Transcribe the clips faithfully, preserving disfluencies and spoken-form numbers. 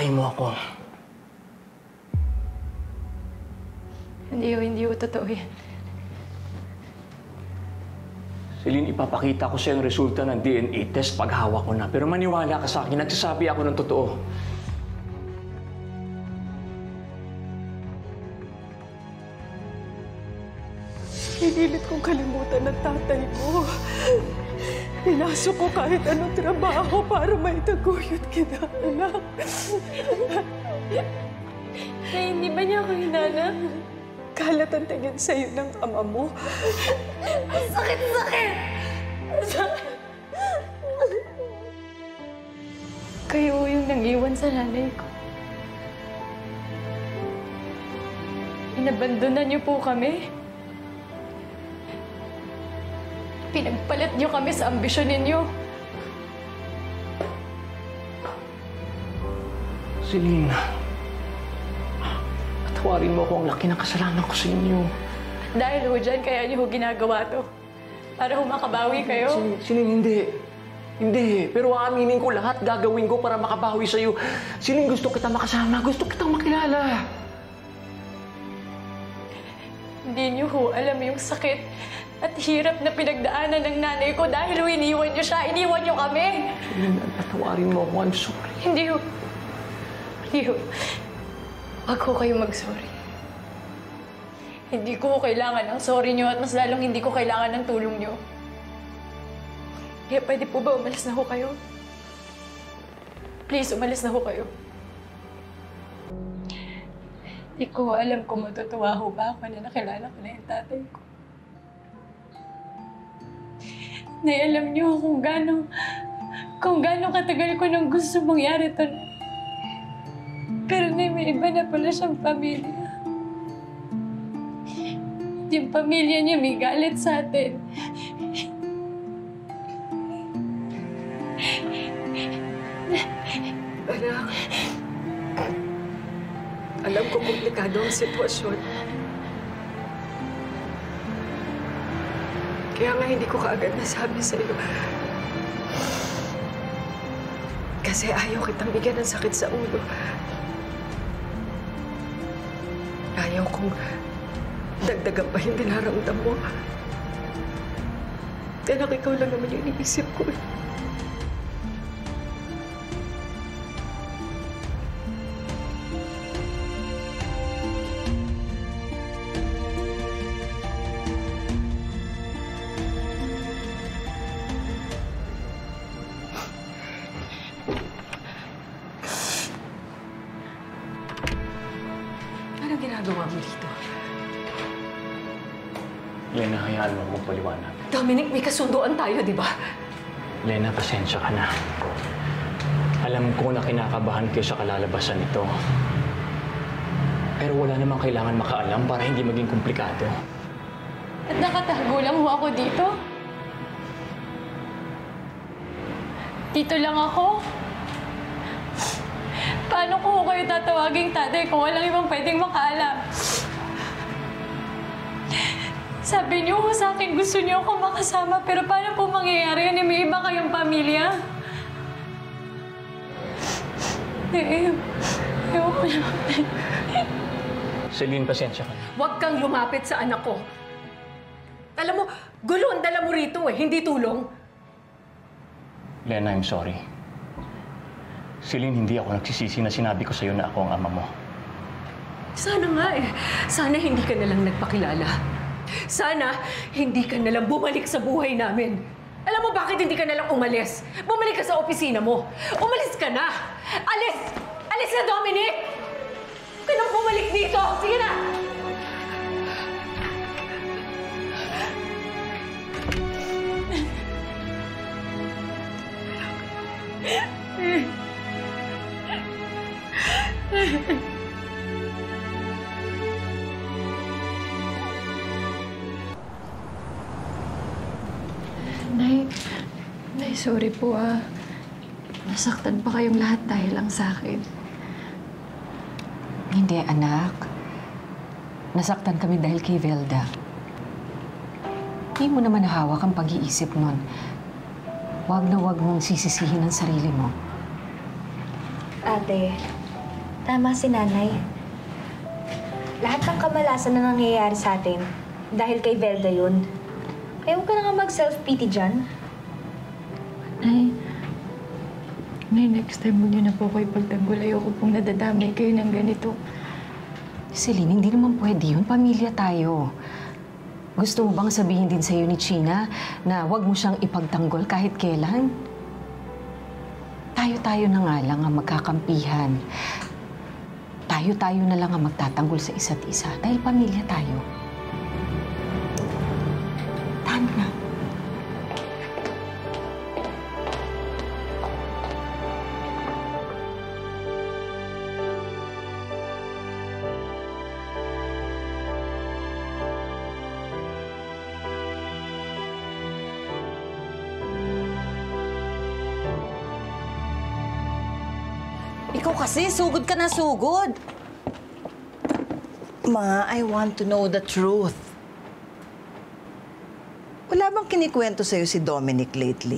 Papatay mo ako. Hindi ho, hindi ho totoo yan. Celine, ipapakita ko sa'yo ang resulta ng D N A test pag hawak ko na. Pero maniwala ka sa akin, nagsasabi ako ng totoo. Pinilit kong kalimutan ng tatay ko. Pinasok ko kahit anong trabaho para maitaguyod kita, anak. Nay, hindi ba niya ako hinanak? Kalat ang tingin sa'yo ng ama mo. Sakit-sakit! Kayo yung nang-iwan sa nanay ko. Inabandonan niyo po kami. Pinagpalit niyo kami sa ambisyon ninyo. Celine, patawarin mo ako, ang laki ng kasalanan ko sa inyo. Dahil ho dyan, kaya niyo ho ginagawa to. Para ho makabawi kayo. Celine, Celine, hindi. Hindi. Pero aaminin ko lahat, gagawin ko para makabawi sa'yo. Celine, gusto kita makasama, gusto kitang makilala. Hindi niyo ho alam yung sakit at hirap na pinagdaanan ng nanay ko dahil ho iniwan niyo siya, iniwan niyo kami. Celine, patawarin mo ako, I'm sorry. Hindi ho. Hindi ho. Wag ho kayo mag-sorry. Hindi ko kailangan ng sorry niyo at mas lalong hindi ko kailangan ng tulong niyo. Kaya pwede po ba umalis na ho kayo? Please, umalis na ho kayo. Hindi ko alam kung matutuwa ho ba ako na nakilala ko na yung tatay ko. Nay, alam niyo kung gano'ng kung gano'ng katagal ko nang gusto mangyari ito. Pero Nay, may iba na pala siyang pamilya. Yung pamilya niya may galit sa atin. Anak, alam ko komplikado ang sitwasyon. Kaya nga hindi ko kaagad nasabi sa'yo. Kasi ayaw kitang bigyan ng sakit sa ulo. Ayaw kong dagdagan pa yung dinaramdam mo. Anak, ikaw lang naman yung iniisip ko. Anong ginagawa mo dito? Lena, hayaan mo akong paliwanag. Dominic, may kasunduan tayo, di ba? Lena, pasensya ka na. Alam ko na kinakabahan kayo sa kalalabasan nito. Pero wala namang kailangan makaalam para hindi maging komplikado. At nakatago lang ho ako dito? Dito lang ako? Paano ko kayo tatawaging tatay kung walang ibang pwedeng makaalam? Sabi niyo sa akin gusto niyo ako makasama, pero paano po mangyayari yan? May iba kayong pamilya? Eh, ayoko na. Celine, pasensya ka na. Huwag kang lumapit sa anak ko. Alam mo, gulo ang dala mo rito eh, hindi tulong. Lena, I'm sorry. Celine, hindi ako nagsisisi na sinabi ko sa'yo na ako ang ama mo. Sana nga eh. Sana hindi ka nalang nagpakilala. Sana hindi ka nalang bumalik sa buhay namin. Alam mo bakit hindi ka nalang umalis? Bumalik ka sa opisina mo. Umalis ka na! Alis! Alis na, Dominic! Huwag ka nang bumalik dito! Sige na! Nay, Nay, sorry po ah. Nasaktan pa kayong lahat dahil lang sa akin. Hindi, anak. Nasaktan kami dahil kay Velda. Hindi mo naman hawak ang pag-iisip nun. Huwag na huwag mong sisisihin ang sarili mo. Ate, Tama si nanay. Lahat ng kamalasan na nangyayari sa atin, dahil kay Velda yun. Kaya huwag ka na nga mag-self-pity dyan. Nay, Nay, next time mo niyo na po ko ipagtanggol. Ayoko pong nadadamay kayo ng ganito. Celine, hindi naman pwede yun. Pamilya tayo. Gusto mo bang sabihin din sa'yo ni China na huwag mo siyang ipagtanggol kahit kailan? Tayo-tayo na nga lang ang magkakampihan. Tayo-tayo na lang ang magtatanggol sa isa't isa dahil pamilya tayo. Tahan na. Ikaw kasi, sugod ka na sugod. Ma, I want to know the truth. Wala bang kinikwento sa'yo si Dominic lately?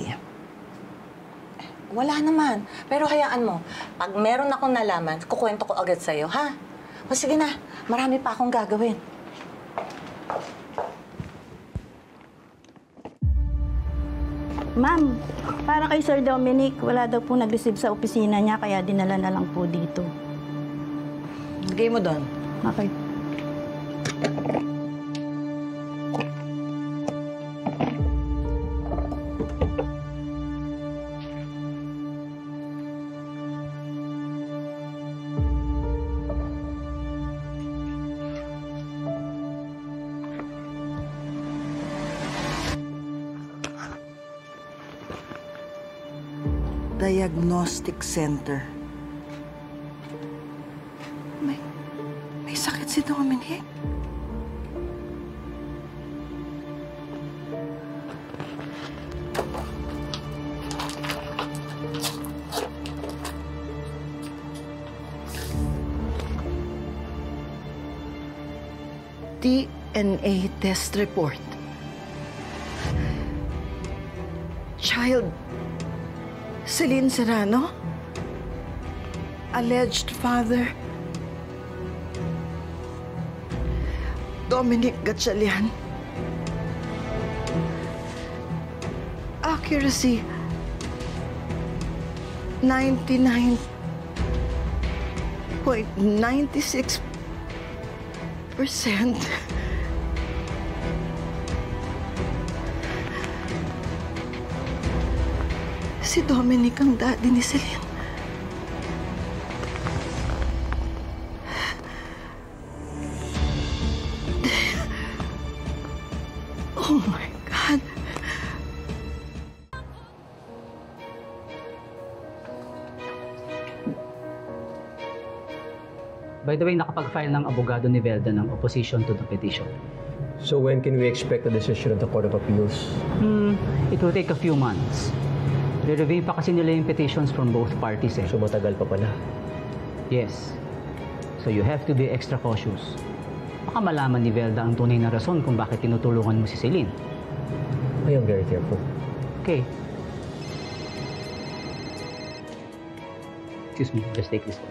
Wala naman. Pero hayaan mo, pag meron akong nalaman, kukwento ko agad sa'yo, ha? O sige na, marami pa akong gagawin. Ma'am, para kay Sir Dominic, wala daw po nag-receive sa opisina niya, kaya dinala na lang po dito. Lagay mo doon. Okay. Diagnostic Center. May, may sakit si Dominic. D N A test report. Child Celine Serrano? Alleged father? Dominic Gatchalian? Accuracy? ninety-nine point nine six percent. Si Dominic ang daddy ni Celine. Oh my God. By the way, nakapag-file ng abogado ni Velda ng opposition to the petition. So when can we expect a decision of the Court of Appeals? Hmm, it will take a few months. Re-review pa kasi nila yung petitions from both parties eh. So matagal pa pala. Yes. So you have to be extra cautious. Baka malaman ni Velda ang tunay na rason kung bakit tinutulungan mo si Celine. I am very careful. Okay. Excuse me, just take this one.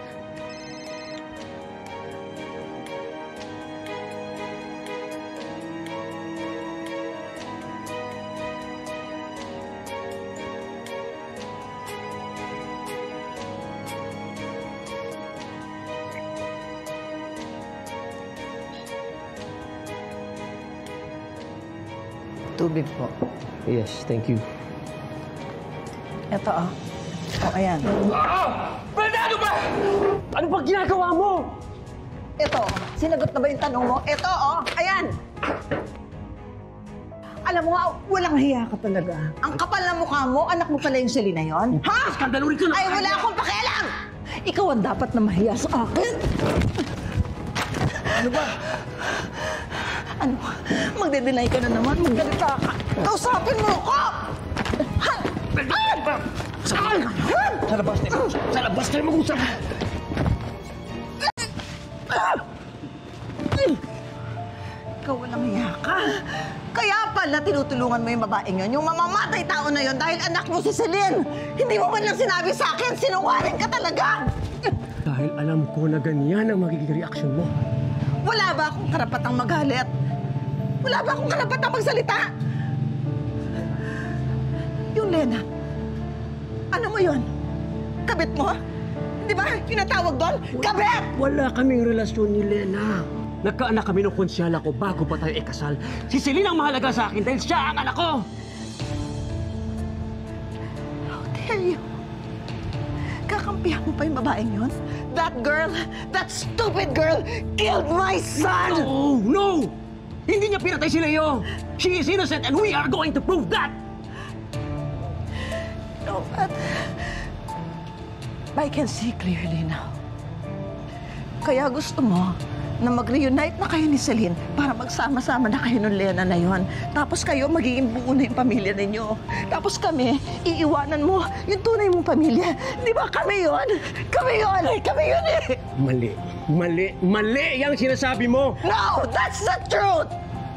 Tubig po. Yes, thank you. Ito, ah. O, ayan. Ah! Velda, ano ba? Ano ba ginagawa mo? Ito, sinagot na ba yung tanong mo? Ito, oh, ayan. Alam mo, walang hiya ka talaga. Ang kapal na mukha mo, anak mo pala yung Celine na yun? Ha? Skandalo rin ka na! Ay, wala akong pakialam! Ikaw ang dapat na mahiya sa akin. Ano ba? Ano? Magde-deny ka na naman. Magdalita ka. Kausapin mo ako! Ha? Saan? Sa labas tayo. Sa labas tayo mag-usap. Ikaw walang hiya ka. Kaya pala tinutulungan mo yung babaeng yun, yung mamamatay tao na yun dahil anak mo si Celine. Hindi mo man lang sinabi sa akin, sinungaling ka talaga! Dahil alam ko na ganyan ang magiging reaksyon mo. Wala ba akong karapatang magalit? Wala ba akong karapatang magsalita? Yung Lena, ano mo yun? Kabit mo? Di ba? Yung natawag doon? Kabit! Wala kaming relasyon ni Lena. Nagkaanak kami ng konsyala ko bago pa tayo ikasal. Si Celine ang mahalaga sa akin dahil siya ang anak ko! How dare you? Kakampihan mo pa yung babaeng yun? That girl, that stupid girl, killed my son! No! No! Hindi niya pinatay si Leo! She is innocent and we are going to prove that! No, but I can see clearly now. Kaya gusto mo na mag-reunite na kayo ni Celine para magsama-sama na kayo ng Lena na yon. Tapos kayo, magiging buo na yung pamilya ninyo. Tapos kami, iiwanan mo yung tunay mong pamilya. Di ba kami yon? Kami yon! Kami yon eh! Mali. Mali. Mali yung sinasabi mo! No! That's the truth!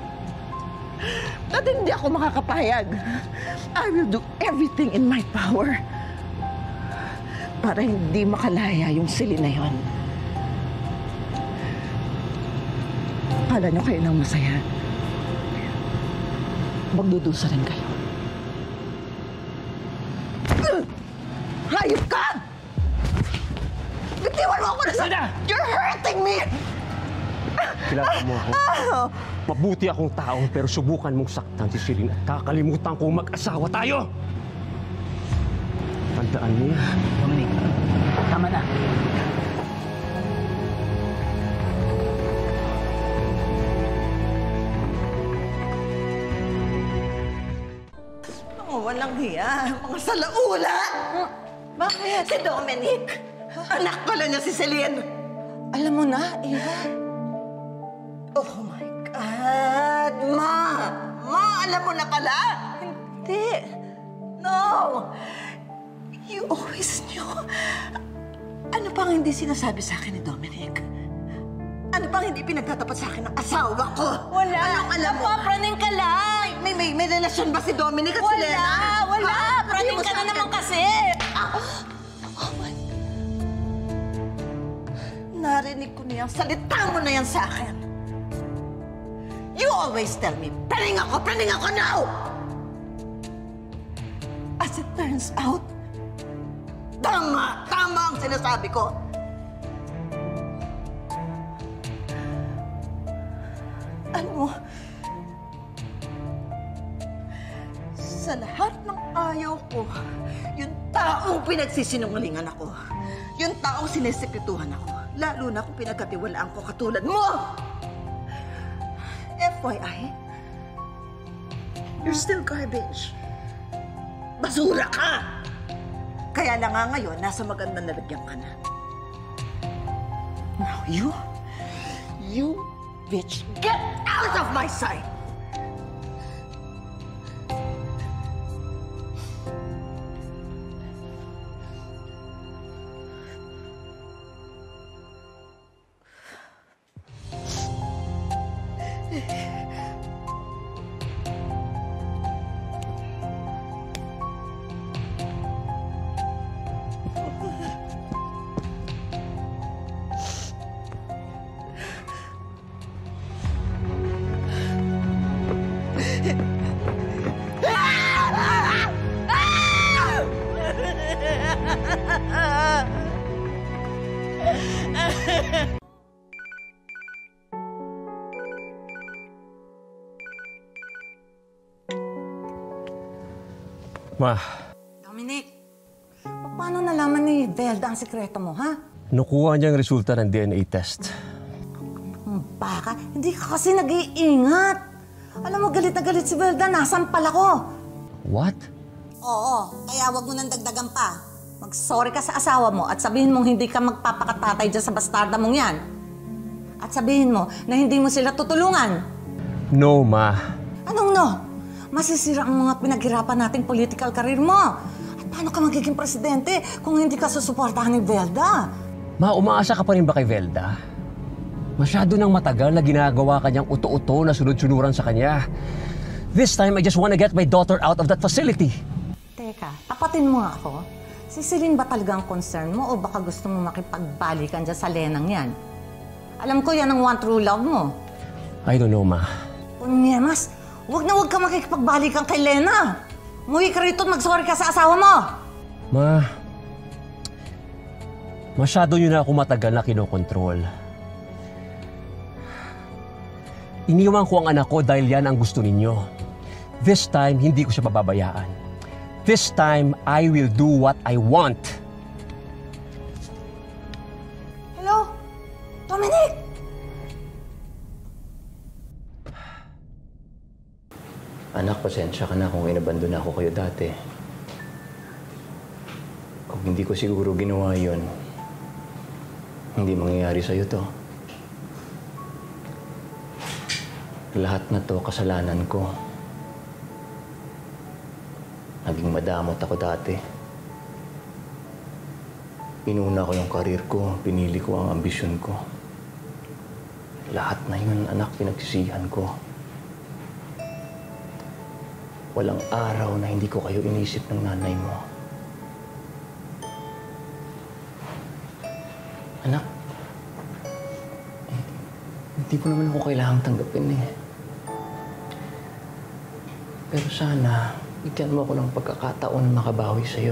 At hindi ako makakapayag. I will do everything in my power para hindi makalaya yung Celine na yon. Akala nyo kayo ng masaya. Magdudusa rin kayo. Hayop ka! Bitiwan mo ako na sa... You're hurting me! Kilala mo ako. Mabuti akong tao pero subukan mong saktan si Celine at kakalimutan kong mag-asawa tayo! Tandaan mo yan. Dominic, tama na. Mga walang hiya, mga salaula! Bakit? Si Dominic. Anak pala niya si Celine. Alam mo na, Eva? Oh my God! Ma! Ma, alam mo na pala? Hindi. No! You always knew. Ano pang hindi sinasabi sa akin ni Dominic? Ano pang hindi pinagtatapat sa akin ng asawa ko? Wala. Anong alam mo? Napapraning ka lang. May, may, may relasyon ba si Dominic at si Lena? Wala, wala. Praning ka na naman kasi. Ah. Oh my... Narinig ko na yan. Salita mo na yan sa akin. You always tell me, praning ako, praning ako now! As it turns out, tama, tama ang sinasabi ko. Alam mo, sa lahat ng ayaw ko, yung taong pinagsisinungalingan ako, yung taong sinesekretuhan ako, lalo na kung pinagkatiwalaan ko katulad mo! F Y I, you're still garbage. Basura ka! Kaya lang nga ngayon, nasa magandang lalagyan ka na. Now you, you bitch, get out of my sight! Ma. Dominic, paano nalaman ni Velda ang sikreto mo, ha? Nakuha niyang resulta ng D N A test. Baka, hindi ka kasi nag-iingat. Alam mo, galit na galit si Velda, nasampal ako. What? Oo, kaya wag mo nang dagdagan pa. Mag-sorry ka sa asawa mo at sabihin mong hindi ka magpapakatatay dyan sa bastarda mong yan. At sabihin mo na hindi mo sila tutulungan. No, Ma. Anong no? Masisira ang mga pinaghirapan nating political career mo. At paano ka magiging presidente kung hindi ka susuportahan ni Velda? Ma, umaasa ka pa rin ba kay Velda? Masyado nang matagal na ginagawa kanyang uto-uto na sunod-sunuran sa kanya. This time, I just want to get my daughter out of that facility. Teka, tapatin mo nga ako. Si Celine ba talagang concern mo o baka gusto mo makipagbalikan dyan sa Lenang yan? Alam ko yan ang one true love mo. I don't know, Ma. Unyemas, huwag na huwag ka makikipagbalikan kay Lena. Umuwi ka rito at mag-sorry ka sa asawa mo. Ma, masyado nyo na ako matagal na kinokontrol. Iniwan ko ang anak ko dahil yan ang gusto ninyo. This time, hindi ko siya pababayaan. This time, I will do what I want. Hello? Dominic! Anak, pasensya ka na kung inabandon ako kayo dati. Kung hindi ko siguro ginawa yun, hindi mangyayari sa'yo to. Lahat na to kasalanan ko. Naging madamot ako dati. Inuna ko yung karir ko, pinili ko ang ambisyon ko. Lahat na yun, anak, pinagsisihan ko. Walang araw na hindi ko kayo inisip ng nanay mo. Anak, eh, hindi ko naman ako kailangang tanggapin eh. Pero sana, bigyan mo ako ng pagkakataon na makabawi sa'yo.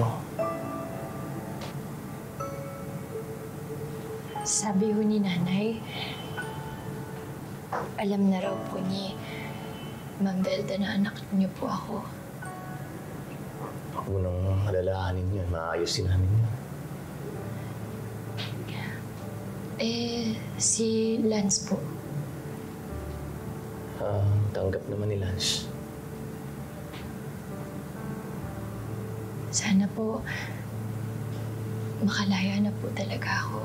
Sabi ho ni Nanay, alam na raw po ni Ma'am Velda na anak niyo po ako. Huwag mo nang alalahanin yun. Maayusin namin yun. Eh, si Lance po. Ah, tanggap naman ni Lance. Sana po, makalaya na po talaga ako.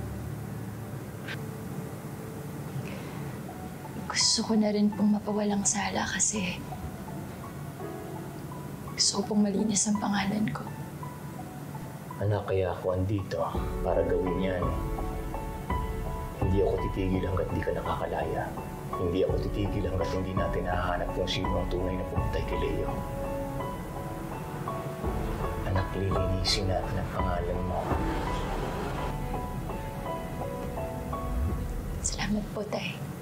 Gusto ko na rin pong mapawalang sala kasi gusto ko pong malinis ang pangalan ko. Anak, kaya ako andito para gawin yan. Hindi ako titigil hanggat di ka nakakalaya. Hindi ako titigil hanggat hindi natin nahahanap kung sino ang tunay na pumatay kay Leo. Anak, lilinisin natin ang pangalan mo. Salamat po, Tay.